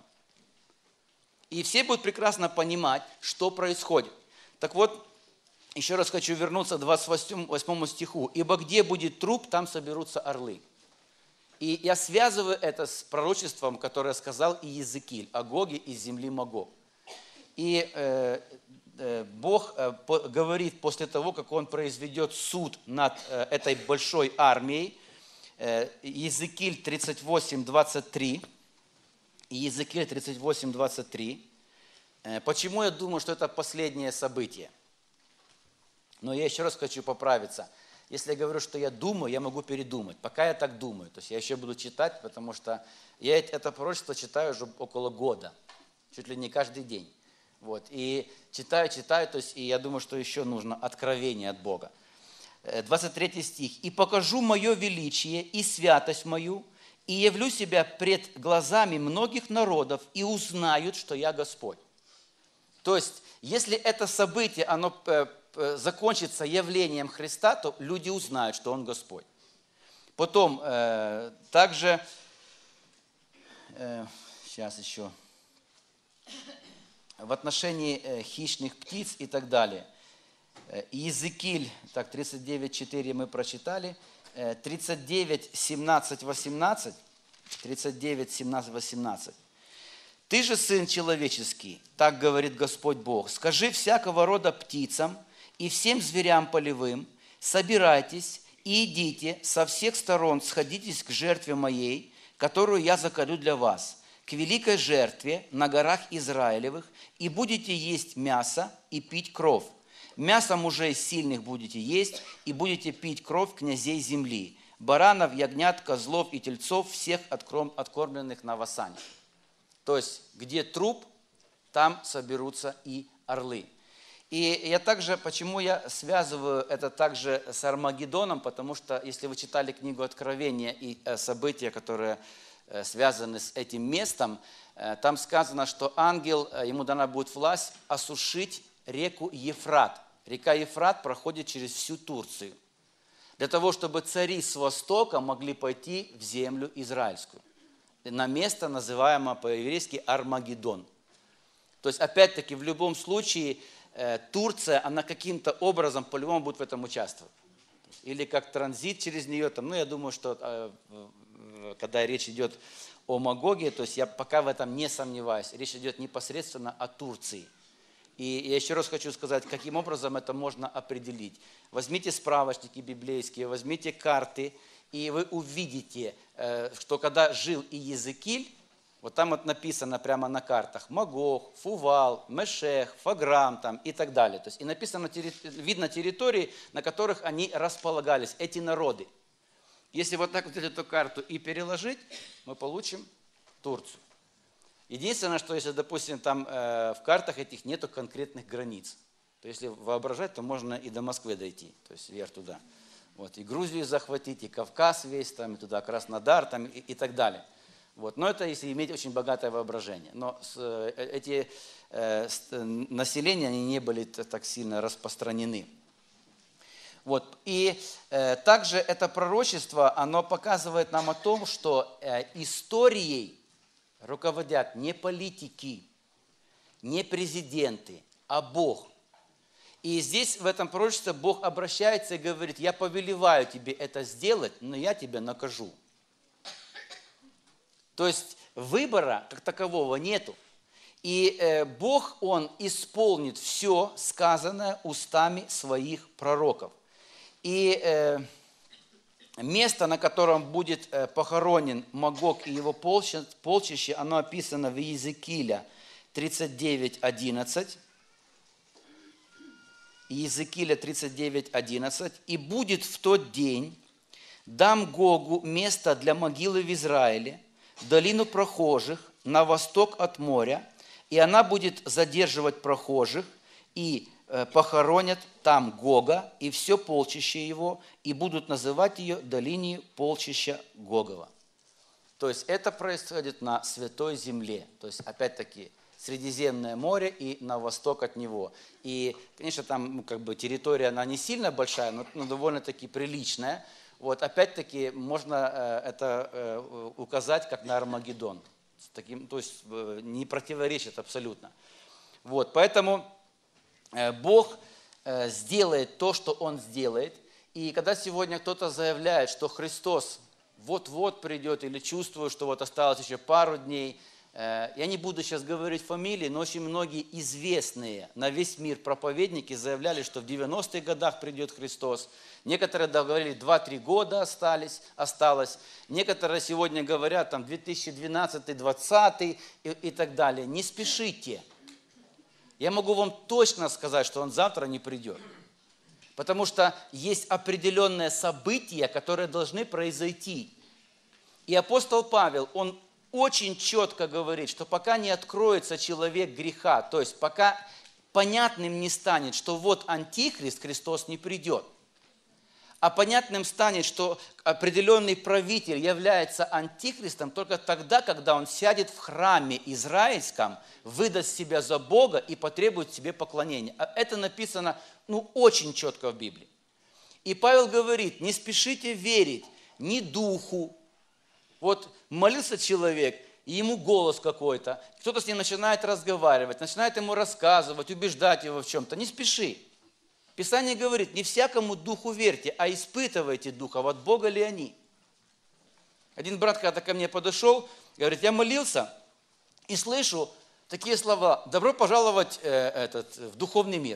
И все будут прекрасно понимать, что происходит. Так вот, еще раз хочу вернуться к двадцать восьмому стиху. «Ибо где будет труп, там соберутся орлы». И я связываю это с пророчеством, которое сказал Иезекииль о Гоге из земли Магог. И э, э, Бог э, по, говорит после того, как Он произведет суд над э, этой большой армией, э, Иезекииль тридцать восемь, двадцать три, Иезекииль тридцать восемь, двадцать три. Э, почему я думаю, что это последнее событие? Но я еще раз хочу поправиться. Если я говорю, что я думаю, я могу передумать. Пока я так думаю. То есть я еще буду читать, потому что я это пророчество читаю уже около года. Чуть ли не каждый день. Вот. И читаю, читаю, то есть, и я думаю, что еще нужно откровение от Бога. двадцать третий стих. «И покажу мое величие и святость мою, и явлю себя пред глазами многих народов, и узнают, что я Господь». То есть, если это событие, оно закончится явлением Христа, то люди узнают, что Он Господь. Потом, э, также, э, сейчас еще, в отношении э, хищных птиц и так далее. Э, Иезекииль, так, тридцать девять, четыре мы прочитали, э, тридцать девять, семнадцать, восемнадцать, тридцать девять, семнадцать, восемнадцать. «Ты же, сын человеческий, так говорит Господь Бог, скажи всякого рода птицам, и всем зверям полевым, собирайтесь и идите со всех сторон, сходитесь к жертве моей, которую я заколю для вас, к великой жертве на горах Израилевых, и будете есть мясо и пить кровь. Мясо мужей сильных будете есть, и будете пить кровь князей земли, баранов, ягнят, козлов и тельцов, всех откормленных на васане». То есть, где труп, там соберутся и орлы. И я также, почему я связываю это также с Армагеддоном, потому что, если вы читали книгу Откровения и события, которые связаны с этим местом, там сказано, что ангел, ему дана будет власть осушить реку Ефрат. Река Ефрат проходит через всю Турцию. Для того, чтобы цари с востока могли пойти в землю израильскую. На место, называемое по-еврейски Армагеддон. То есть, опять-таки, в любом случае, Турция, она каким-то образом по-любому будет в этом участвовать. Или как транзит через нее. Там, ну, я думаю, что когда речь идет о Магоге, то есть я пока в этом не сомневаюсь. Речь идет непосредственно о Турции. И я еще раз хочу сказать, каким образом это можно определить. Возьмите справочники библейские, возьмите карты, и вы увидите, что когда жил Иезекииль, вот там вот написано прямо на картах Магог, Фувал, Мешех, Фаграм там, и так далее. То есть и написано, видно территории, на которых они располагались, эти народы. Если вот так вот эту карту и переложить, мы получим Турцию. Единственное, что если, допустим, там э, в картах этих нету конкретных границ, то если воображать, то можно и до Москвы дойти, то есть вверх туда. Вот, и Грузию захватить, и Кавказ весь, там, и туда Краснодар, там, и, и так далее. Вот, но это если иметь очень богатое воображение. Но с, э, эти э, с, населения, они не были так сильно распространены. Вот, и э, также это пророчество, оно показывает нам о том, что э, историей руководят не политики, не президенты, а Бог. И здесь в этом пророчестве Бог обращается и говорит: я повелеваю тебе это сделать, но я тебя накажу. То есть выбора как такового нету. И э, Бог, Он исполнит все сказанное устами своих пророков. И э, место, на котором будет э, похоронен Магог и его полчище, полчище, оно описано в Иезекииля тридцать девять одиннадцать. Иезекииля тридцать девять одиннадцать. «И будет в тот день, дам Гогу место для могилы в Израиле, долину прохожих, на восток от моря, и она будет задерживать прохожих, и э, похоронят там Гога и все полчище его, и будут называть ее долиной полчища Гогова». То есть это происходит на Святой Земле. То есть опять-таки Средиземное море и на восток от него. И, конечно, там ну, как бы территория, она не сильно большая, но, но довольно-таки приличная. Вот опять-таки можно э, это э, указать как на Армагеддон. С таким, то есть э, не противоречит абсолютно. Вот, поэтому э, Бог э, сделает то, что Он сделает. И когда сегодня кто-то заявляет, что Христос вот-вот придет, или чувствует, что вот осталось еще пару дней, я не буду сейчас говорить фамилии, но очень многие известные на весь мир проповедники заявляли, что в девяностых годах придет Христос. Некоторые говорили, два-три года остались, осталось. Некоторые сегодня говорят, там, две тысячи двенадцатый, двадцатый и, и так далее. Не спешите. Я могу вам точно сказать, что Он завтра не придет. Потому что есть определенные события, которые должны произойти. И апостол Павел, он очень четко говорит, что пока не откроется человек греха, то есть пока понятным не станет, что вот Антихрист, Христос не придет, а понятным станет, что определенный правитель является Антихристом только тогда, когда он сядет в храме израильском, выдаст себя за Бога и потребует себе поклонения. Это написано ну, очень четко в Библии. И Павел говорит, не спешите верить ни духу. Вот молился человек, и ему голос какой-то, кто-то с ним начинает разговаривать, начинает ему рассказывать, убеждать его в чем-то. Не спеши. Писание говорит, не всякому духу верьте, а испытывайте духов, от Бога ли они. Один брат когда-то ко мне подошел, говорит, я молился и слышу такие слова, добро пожаловать э, этот, в духовный мир.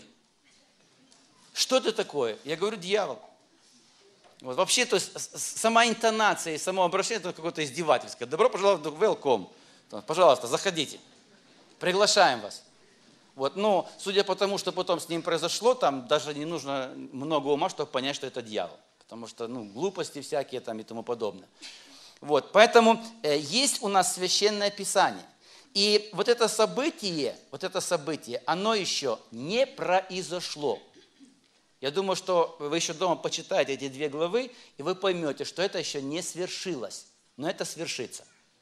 Что это такое? Я говорю, дьявол. Вот, вообще, то есть, сама интонация и само обращение, это какое-то издевательское. Добро пожаловать в welcome. Пожалуйста, заходите. Приглашаем вас. Вот, но, судя по тому, что потом с ним произошло, там даже не нужно много ума, чтобы понять, что это дьявол. Потому что, ну, глупости всякие там и тому подобное. Вот, поэтому э, есть у нас Священное Писание. И вот это событие, вот это событие, оно еще не произошло. Я думаю, что вы еще дома почитаете эти две главы, и вы поймете, что это еще не свершилось, но это свершится.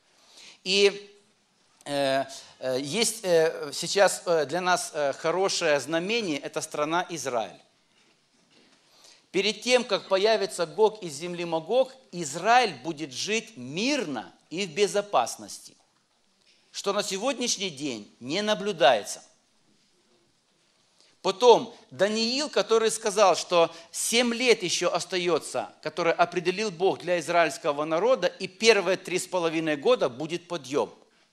И э, э, есть э, сейчас э, для нас э, хорошее знамение, это страна Израиль. Перед тем, как появится Гог из земли Магог, Израиль будет жить мирно и в безопасности, что на сегодняшний день не наблюдается. Потом Даниил, который сказал, что семь лет еще остается, который определил Бог для израильского народа, и первые три с половиной года будет подъем.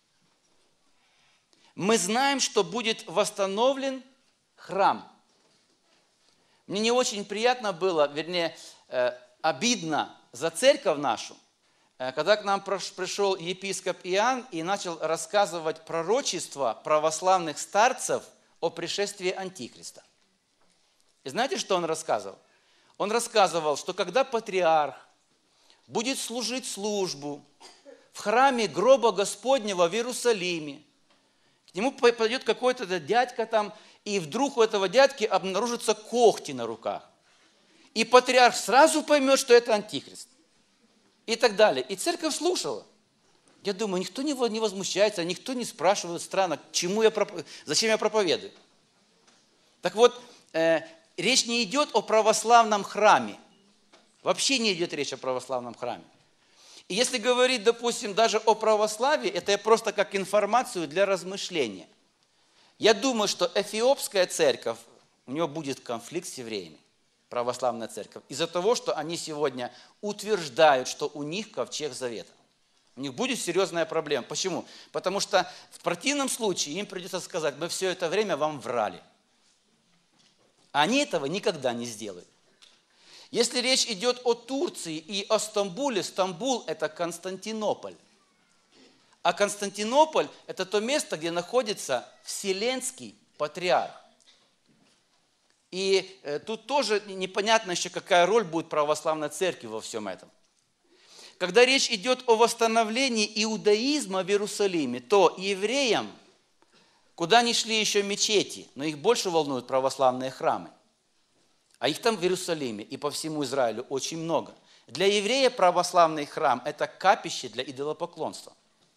Мы знаем, что будет восстановлен храм. Мне не очень приятно было, вернее, обидно за церковь нашу, когда к нам пришел епископ Иоанн и начал рассказывать пророчества православных старцев о пришествии Антихриста. И знаете, что он рассказывал? Он рассказывал, что когда патриарх будет служить службу в храме гроба Господнего в Иерусалиме, к нему пойдет какой-то дядька там, и вдруг у этого дядьки обнаружатся когти на руках. И патриарх сразу поймет, что это Антихрист. И так далее. И церковь слушала. Я думаю, никто не возмущается, никто не спрашивает, странно, чему я, зачем я проповедую. Так вот, э, речь не идет о православном храме. Вообще не идет речь о православном храме. И если говорить, допустим, даже о православии, это просто как информацию для размышления. Я думаю, что эфиопская церковь, у нее будет конфликт с евреями, православная церковь, из-за того, что они сегодня утверждают, что у них ковчег завета. У них будет серьезная проблема. Почему? Потому что в противном случае им придется сказать, мы все это время вам врали. Они этого никогда не сделают. Если речь идет о Турции и о Стамбуле, Стамбул – это Константинополь. А Константинополь – это то место, где находится Вселенский патриарх. И э, тут тоже непонятно еще, какая роль будет православной церкви во всем этом. Когда речь идет о восстановлении иудаизма в Иерусалиме, то евреям, куда ни шли еще мечети, но их больше волнуют православные храмы. А их там в Иерусалиме и по всему Израилю очень много. Для еврея православный храм – это капище для идолопоклонства.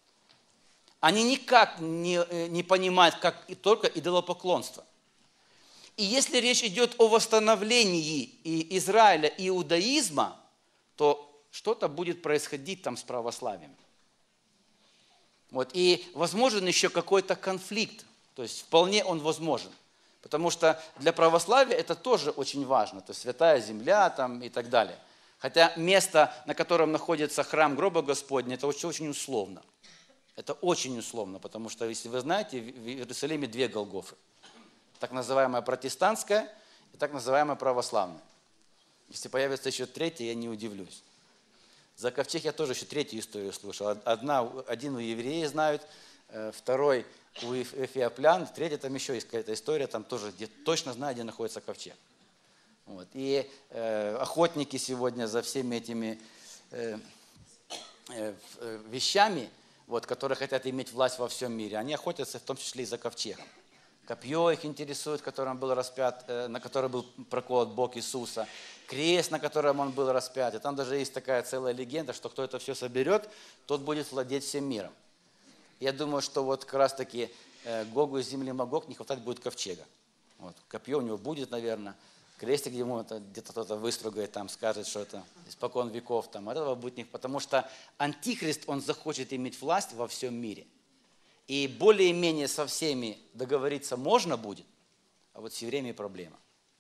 Они никак не, не понимают, как и только идолопоклонство. И если речь идет о восстановлении Израиля и иудаизма, то что-то будет происходить там с православием. Вот. И возможен еще какой-то конфликт, то есть вполне он возможен. Потому что для православия это тоже очень важно, то есть святая земля там и так далее. Хотя место, на котором находится храм гроба Господня, это очень, очень условно. Это очень условно, потому что, если вы знаете, в Иерусалиме две Голгофы. Так называемая протестантская и так называемая православная. Если появится еще третья, я не удивлюсь. За ковчег я тоже еще третью историю слышал. Одна, один у евреев знают, второй у эфиоплян, третья там еще есть какая-то история, там тоже где, точно знаю, где находится ковчег. Вот. И э, охотники сегодня за всеми этими э, э, вещами, вот, которые хотят иметь власть во всем мире, они охотятся в том числе и за ковчегом. Копье их интересует, которым был распят, э, на котором был проколот бок Иисуса, крест, на котором он был распят. И там даже есть такая целая легенда, что кто это все соберет, тот будет владеть всем миром. Я думаю, что вот как раз таки э, Гогу из земли Магог не хватать будет ковчега. Вот. Копье у него будет, наверное, крестик ему где-то кто-то выстругает, там скажет, что это испокон веков, там, этого будет не, потому что Антихрист, он захочет иметь власть во всем мире. И более-менее со всеми договориться можно будет, а вот с евреями проблема.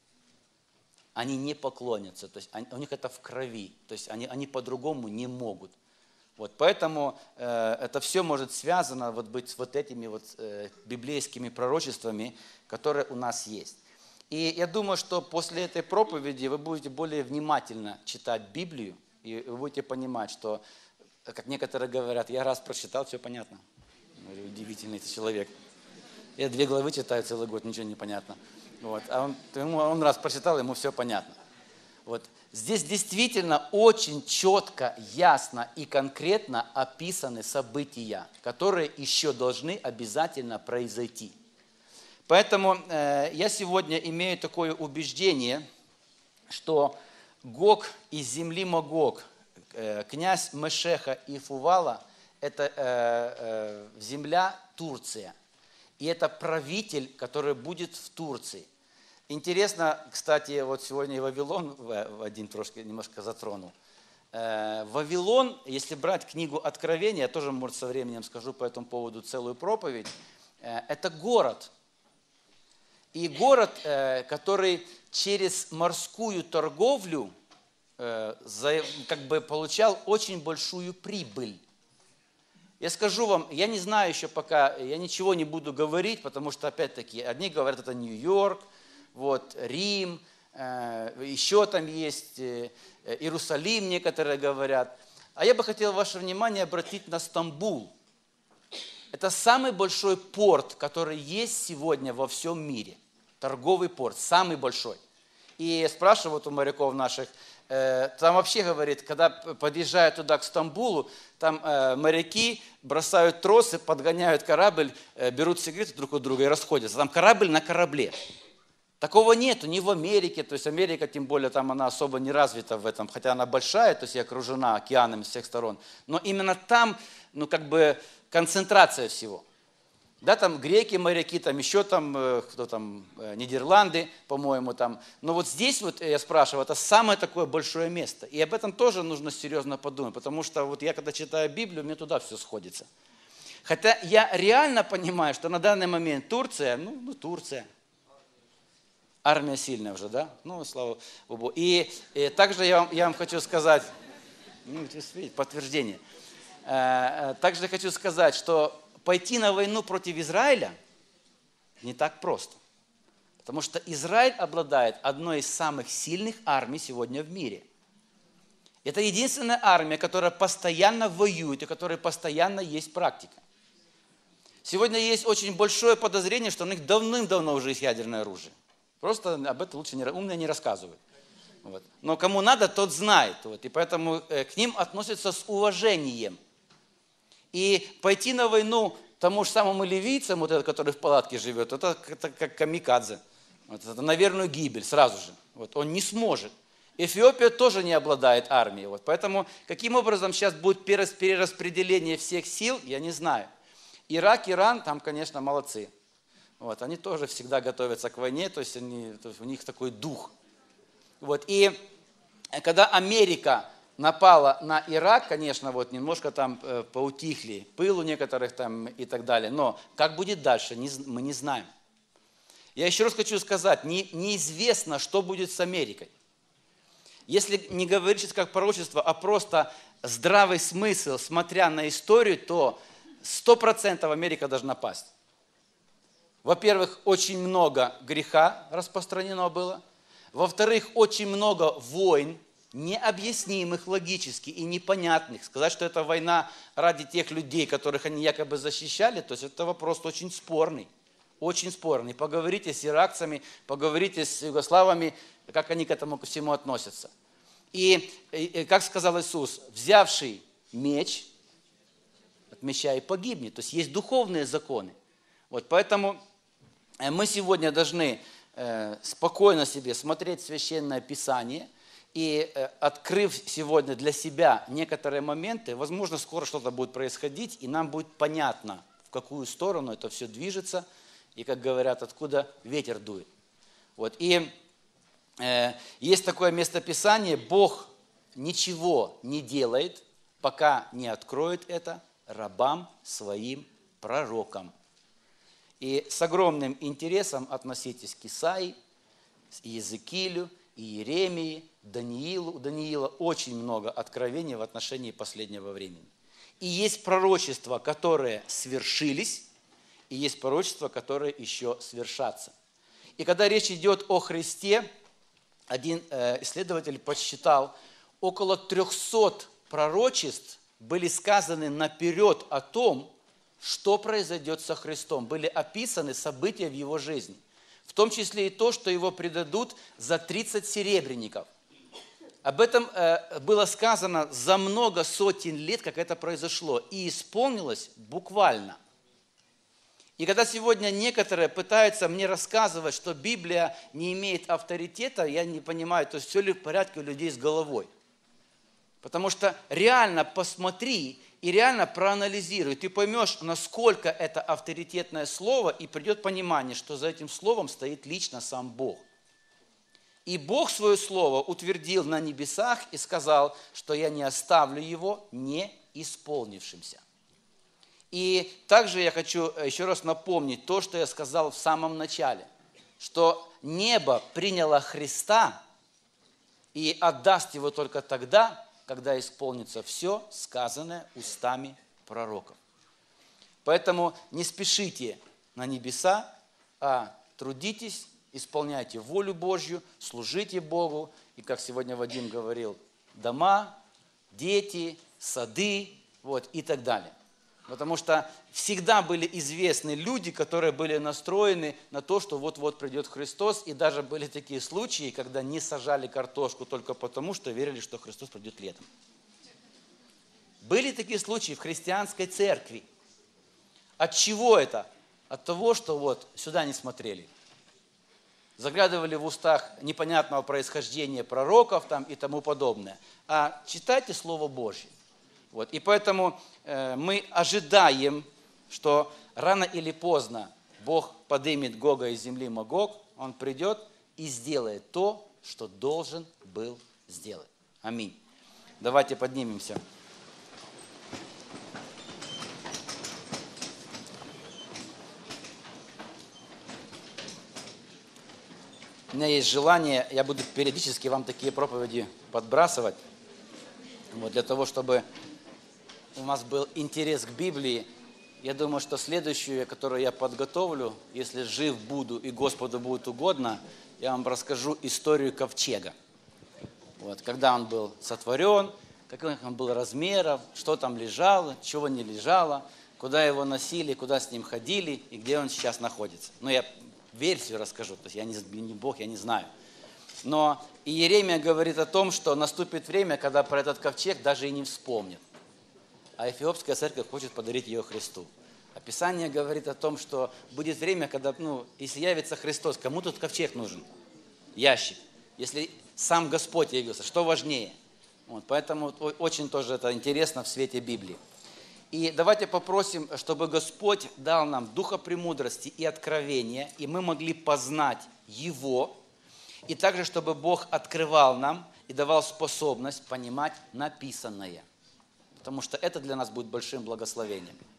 Они не поклонятся, то есть они, у них это в крови, то есть они, они по-другому не могут. Вот, поэтому э, это все может связано вот быть с вот этими вот э, библейскими пророчествами, которые у нас есть. И я думаю, что после этой проповеди вы будете более внимательно читать Библию, и вы будете понимать, что, как некоторые говорят, я раз прочитал, все понятно. Удивительный ты человек. Я две главы читаю целый год, ничего не понятно. Вот. А он, ему, он раз прочитал, ему все понятно. Вот. Здесь действительно очень четко, ясно и конкретно описаны события, которые еще должны обязательно произойти. Поэтому э, я сегодня имею такое убеждение, что Гог из земли Магог, э, князь Мешеха и Фувала, это э, э, земля Турция. И это правитель, который будет в Турции. Интересно, кстати, вот сегодня и Вавилон один трошки немножко затронул. Вавилон, если брать книгу Откровения, я тоже, может, со временем скажу по этому поводу целую проповедь, это город. И город, который через морскую торговлю как бы получал очень большую прибыль. Я скажу вам, я не знаю еще пока, я ничего не буду говорить, потому что, опять-таки, одни говорят, это Нью-Йорк, вот, Рим, еще там есть Иерусалим, некоторые говорят. А я бы хотел ваше внимание обратить на Стамбул. Это самый большой порт, который есть сегодня во всем мире. Торговый порт, самый большой. И спрашивают у моряков наших, там вообще, говорит, когда подъезжают туда, к Стамбулу, там моряки бросают тросы, подгоняют корабль, берут сигареты друг у друга и расходятся. Там корабль на корабле. Такого нету ни в Америке, то есть Америка, тем более, там она особо не развита в этом, хотя она большая, то есть и окружена океанами с всех сторон. Но именно там, ну, как бы, концентрация всего. Да, там греки, моряки, там еще там, кто там, Нидерланды, по-моему, там. Но вот здесь вот, я спрашиваю, это самое такое большое место. И об этом тоже нужно серьезно подумать, потому что вот я, когда читаю Библию, мне туда все сходится. Хотя я реально понимаю, что на данный момент Турция, ну, ну Турция, армия сильная уже, да? Ну, слава Богу. И, и также я вам, я вам хочу сказать, ну, подтверждение. Также хочу сказать, что пойти на войну против Израиля не так просто. Потому что Израиль обладает одной из самых сильных армий сегодня в мире. Это единственная армия, которая постоянно воюет и которой постоянно есть практика. Сегодня есть очень большое подозрение, что у них давным-давно уже есть ядерное оружие. Просто об этом лучше не, умные не рассказывают. Вот. Но кому надо, тот знает. Вот. И поэтому к ним относятся с уважением. И пойти на войну тому же самому ливийцам, вот этот, который в палатке живет, это, это как камикадзе. Вот, это на верную гибель сразу же. Вот, он не сможет. Эфиопия тоже не обладает армией. Вот, поэтому каким образом сейчас будет перераспределение всех сил, я не знаю. Ирак, Иран, там, конечно, молодцы. Вот, они тоже всегда готовятся к войне, то есть, они, то есть у них такой дух. Вот, и когда Америка напала на Ирак, конечно, вот немножко там э, поутихли, пыл у некоторых там и так далее. Но как будет дальше, не, мы не знаем. Я еще раз хочу сказать, не, неизвестно, что будет с Америкой. Если не говорить сейчас как пророчество, а просто здравый смысл, смотря на историю, то сто процентов Америка должна пасть. Во-первых, очень много греха распространено было. Во-вторых, очень много войн, необъяснимых логически и непонятных. Сказать, что это война ради тех людей, которых они якобы защищали, то есть это вопрос очень спорный. Очень спорный. Поговорите с иракцами, поговорите с югославами, как они к этому ко всему относятся. И, и как сказал Иисус, взявший меч, от меча и погибнет. То есть есть духовные законы. Вот поэтому мы сегодня должны э, спокойно себе смотреть Священное Писание, и э, открыв сегодня для себя некоторые моменты, возможно, скоро что-то будет происходить, и нам будет понятно, в какую сторону это все движется, и, как говорят, откуда ветер дует. Вот. И э, есть такое местописание: Бог ничего не делает, пока не откроет это рабам своим пророкам. И с огромным интересом относитесь к Исаии, Иезекиилю, Иеремии, Даниилу. У Даниила очень много откровений в отношении последнего времени. И есть пророчества, которые свершились, и есть пророчества, которые еще свершатся. И когда речь идет о Христе, один исследователь подсчитал, около трехсот пророчеств были сказаны наперед о том, что произойдет со Христом. Были описаны события в его жизни. В том числе и то, что его предадут за тридцать серебряников. Об этом было сказано за много сотен лет, как это произошло. И исполнилось буквально. И когда сегодня некоторые пытаются мне рассказывать, что Библия не имеет авторитета, я не понимаю, то есть все ли в порядке у людей с головой. Потому что реально посмотри и реально проанализируй. Ты поймешь, насколько это авторитетное слово, и придет понимание, что за этим словом стоит лично сам Бог. И Бог свое слово утвердил на небесах и сказал, что я не оставлю его не исполнившимся. И также я хочу еще раз напомнить то, что я сказал в самом начале. что небо приняло Христа и отдаст его только тогда, когда исполнится все, сказанное устами пророков. Поэтому не спешите на небеса, а трудитесь, исполняйте волю Божью, служите Богу. И, как сегодня Вадим говорил, дома, дети, сады, вот, и так далее. Потому что всегда были известны люди, которые были настроены на то, что вот-вот придет Христос. И даже были такие случаи, когда не сажали картошку только потому, что верили, что Христос придет летом. Были такие случаи в христианской церкви. От чего это? От того, что вот сюда не смотрели. Заглядывали в устах непонятного происхождения пророков там и тому подобное. А читайте Слово Божье. Вот. И поэтому э, мы ожидаем, что рано или поздно Бог поднимет Гога из земли Магог, Он придет и сделает то, что должен был сделать. Аминь. Давайте поднимемся. У меня есть желание, я буду периодически вам такие проповеди подбрасывать, вот, для того, чтобы у нас был интерес к Библии. Я думаю, что следующую, которую я подготовлю, если жив буду и Господу будет угодно, я вам расскажу историю ковчега. Вот, когда он был сотворен, каких он был размеров, что там лежало, чего не лежало, куда его носили, куда с ним ходили и где он сейчас находится. Ну, я версию расскажу, то есть я не, не Бог, я не знаю. Но Иеремия говорит о том, что наступит время, когда про этот ковчег даже и не вспомнят. А Эфиопская церковь хочет подарить ее Христу. А Писание говорит о том, что будет время, когда, ну, если явится Христос, кому тут ковчег нужен? Ящик. Если сам Господь явился, что важнее? Вот, поэтому очень тоже это интересно в свете Библии. И давайте попросим, чтобы Господь дал нам духа премудрости и откровения, и мы могли познать Его, и также, чтобы Бог открывал нам и давал способность понимать написанное, потому что это для нас будет большим благословением.